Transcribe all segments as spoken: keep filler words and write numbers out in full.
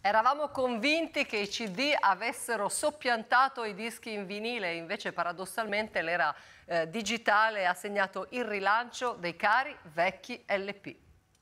Eravamo convinti che i C D avessero soppiantato i dischi in vinile, invece paradossalmente l'era eh, digitale ha segnato il rilancio dei cari vecchi L P.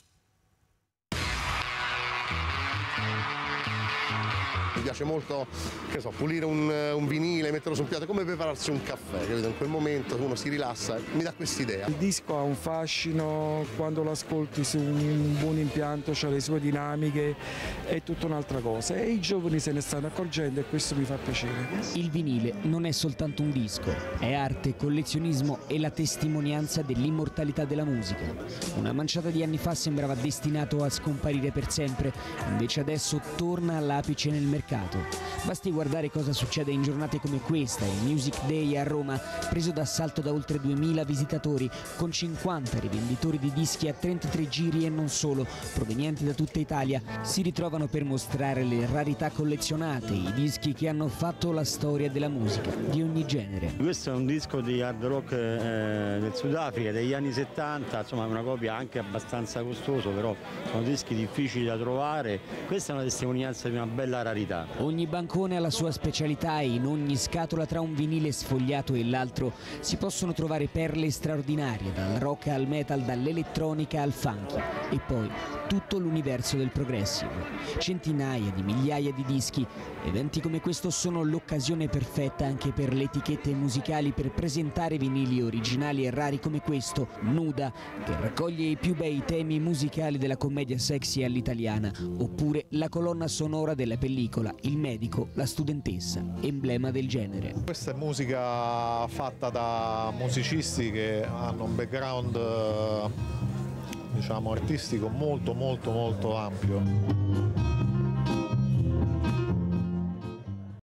Mi piace molto, che so, pulire un, un vinile, metterlo sul piatto, come prepararsi un caffè, capito? In quel momento uno si rilassa, mi dà quest'idea. Il disco ha un fascino, quando lo ascolti su un buon impianto, ha le sue dinamiche, è tutta un'altra cosa e i giovani se ne stanno accorgendo e questo mi fa piacere. Il vinile non è soltanto un disco, è arte, collezionismo e la testimonianza dell'immortalità della musica. Una manciata di anni fa sembrava destinato a scomparire per sempre, invece adesso torna all'apice nel mercato. Basti guardare cosa succede in giornate come questa, il Music Day a Roma, preso d'assalto da oltre duemila visitatori, con cinquanta rivenditori di dischi a trentatré giri e non solo, provenienti da tutta Italia, si ritrovano per mostrare le rarità collezionate, i dischi che hanno fatto la storia della musica, di ogni genere. Questo è un disco di hard rock eh, del Sudafrica degli anni settanta, insomma è una copia anche abbastanza costosa, però sono dischi difficili da trovare. Questa è una testimonianza di una bella rarità. Ogni bancone ha la sua specialità e in ogni scatola tra un vinile sfogliato e l'altro si possono trovare perle straordinarie, dal rock al metal, dall'elettronica al funky e poi tutto l'universo del progressive. Centinaia di migliaia di dischi, eventi come questo sono l'occasione perfetta anche per le etichette musicali per presentare vinili originali e rari come questo, Nuda, che raccoglie i più bei temi musicali della commedia sexy all'italiana, oppure la colonna sonora della pellicola Il medico, la studentessa, emblema del genere. Questa è musica fatta da musicisti che hanno un background, diciamo, artistico molto molto molto ampio.